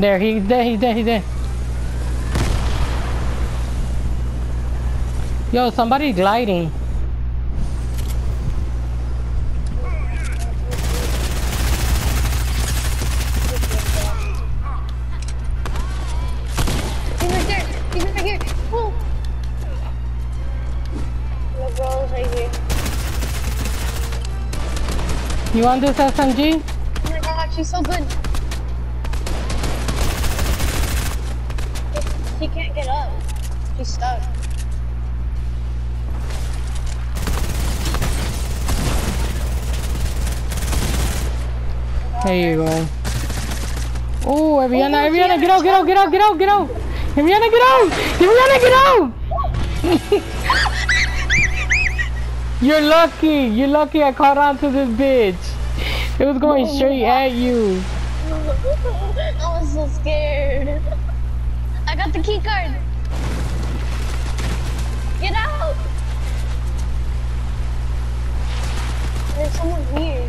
There, he's dead, he's dead, he's dead. Yo, somebody gliding. He's right there. He's right here. Oh. The girl's right here. You want this SMG? Oh my god, she's so good. She can't get up. She's stuck. There you go. Oh, Ariana, Ariana, get out, get out, get out, get out, get out! Ariana, get out! Ariana, get out! You're lucky I caught on to this bitch. It was going straight at you. I was so scared. I got the key card. Get out! There's someone here.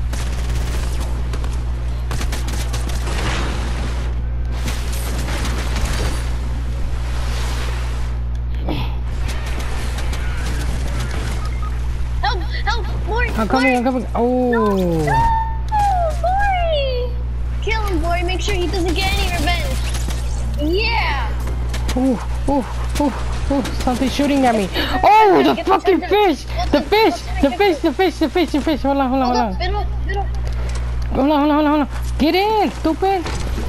Help! Help! Boy! I'm coming, I'm coming. Oh. No, boy! Kill him, boy. Make sure he doesn't get any revenge. Yeah! Ooh, ooh, ooh, ooh, something's shooting at me. Oh, the fucking fish! The fish! The fish! The fish! The fish! The fish! Hold on, hold on, hold on. Hold on, hold on, hold on, hold on. Get in, stupid!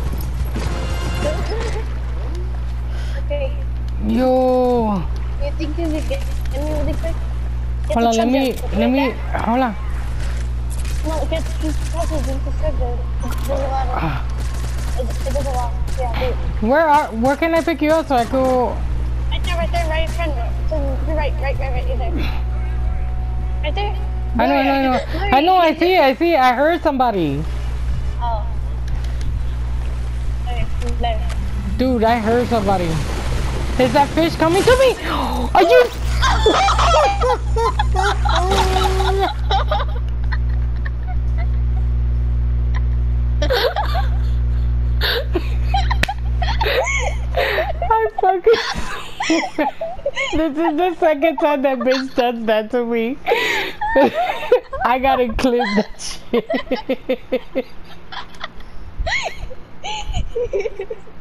Okay. Yo. You think you can get any really quick? Hold on, let me, hold on. No, get these puzzles into circle. There's a lot of... It does a lot. Yeah, dude. Where can I pick you up so I go? Right there, right in front. So you're right, you're there. Right there. I know, I see it, I heard somebody. Oh. Okay, there. Dude, I heard somebody. Is that fish coming to me? Are you? I fucking... This is the second time that bitch does that to me. I gotta clip that shit.